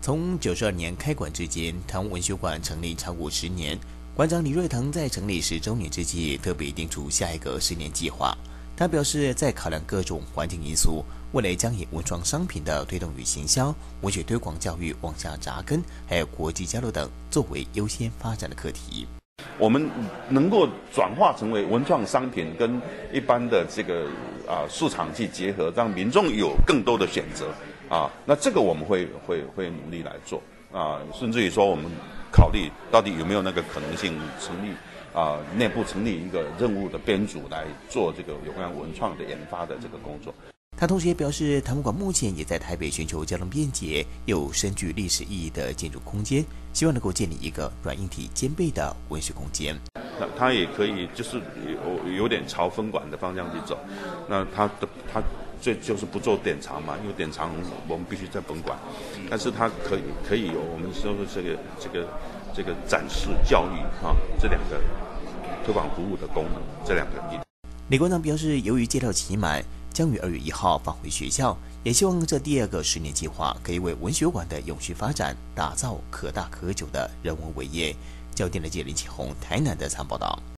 从92年开馆至今，台湾文学馆成立超过10年。馆长李瑞腾在成立10周年之际，特别定出下一个10年计划。他表示，在考量各种环境因素，未来将以文创商品的推动与行销、文学推广教育往下扎根，还有国际交流等作为优先发展的课题。 我们能够转化成为文创商品，跟一般的这个市场去结合，让民众有更多的选择那这个我们会努力来做甚至于说我们考虑到底有没有那个可能性成立内部成立一个任务的编组来做这个有关文创的研发的这个工作。 他同时也表示，台文馆目前也在台北寻求交通便捷、又深具历史意义的建筑空间，希望能够建立一个软硬体兼备的文学空间。 他也可以就是有点朝分馆的方向去走，那他这就是不做典藏嘛，因为典藏我们必须在本馆，但是他可以有我们说的这个展示教育这两个推广服务的功能，这两个议题。 李馆长表示，由于届到期满，将于2月1号返回学校，也希望这第2个10年计划可以为文学馆的永续发展打造可大可久的人文伟业。焦点的记者林启宏台南的参报道。